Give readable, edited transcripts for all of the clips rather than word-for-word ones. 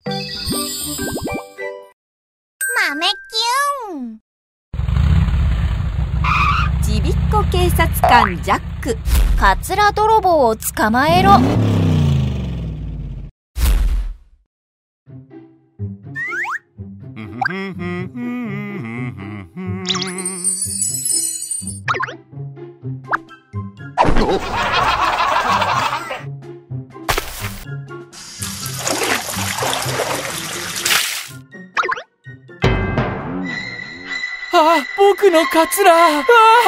豆キュン。 ちびっこ警察官ジャック、カツラ泥棒を捕まえろ。 あ、僕のカツラ。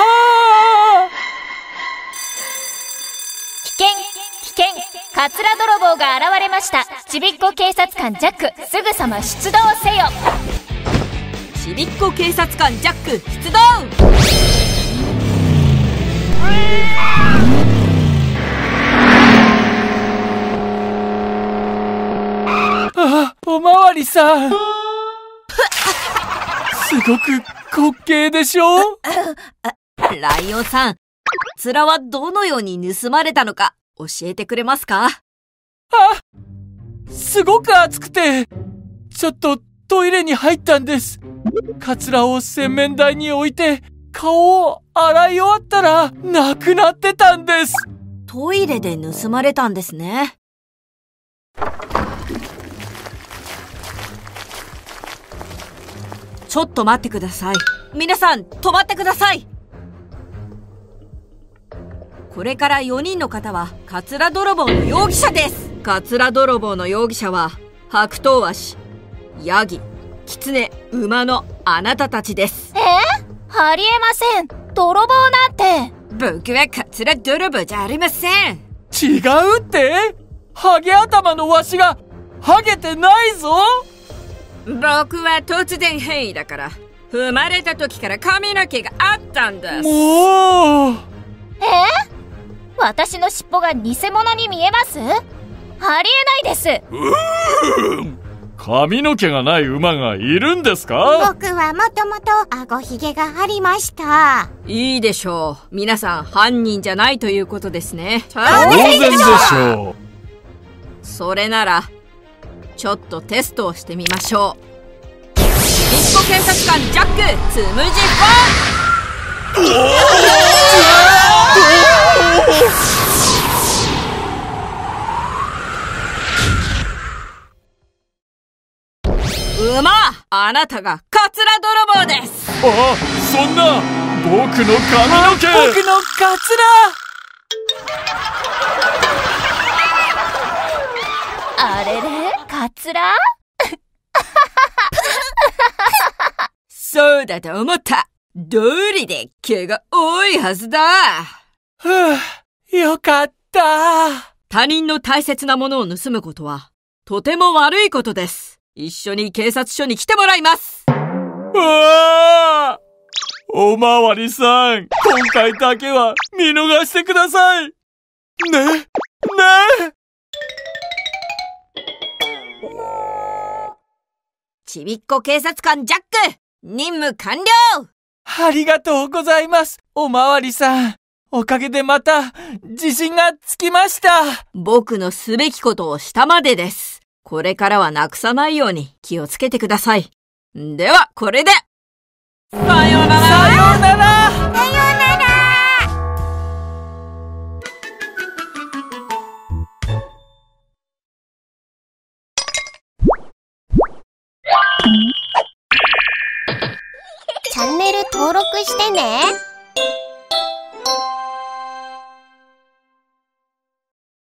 危険、カツラ泥棒が現れました。ちびっこ警察官ジャック、すぐさま出動せよ。ちびっこ警察官ジャック、出動。 あ、おまわりさん。すごく滑稽でしょ。 ライオンさん、カツラはどのように盗まれたのか教えてくれますか？ すごく暑くて、ちょっとトイレに入ったんです。カツラを洗面台に置いて、顔を洗い終わったら、なくなってたんです。 トイレで盗まれたんですね。ちょっと待ってください。皆さん、止まってください。これから4人の方は、カツラ泥棒の容疑者です。カツラ泥棒の容疑者は、白頭鷲、ヤギ、キツネ、馬のあなたたちです。ありえません。泥棒なんて。僕はカツラ泥棒じゃありません。 違うって？ハゲ頭のわしが、ハゲてないぞ。 僕は突然変異だから、生まれた時から髪の毛があったんです。 もう。 私の尻尾が偽物に見えます？ありえないです。 髪の毛がない馬がいるんですか？ 僕はもともと顎ひげがありました。 いいでしょう。皆さん犯人じゃないということですね。 当然でしょう。 それならちょっとテストをしてみましょう。ちびっこ警察官ジャック、つむじ馬、あなたがカツラ泥棒です。 あ、そんな、僕の髪の毛。僕のカツラ。 あれれ、カツラ？そうだと思った。道理で毛が多いはずだ。 よかった。 他人の大切なものを盗むことは、とても悪いことです。一緒に警察署に来てもらいます。 おまわりさん、今回だけは見逃してください。ね。 ちびっこ警察官ジャック、任務完了。 ありがとうございます、おまわりさん。おかげでまた自信がつきました。 僕のすべきことをしたまでです。これからはなくさないように気をつけてください。では、これで。さようなら。 さようなら。チャンネル登録してね。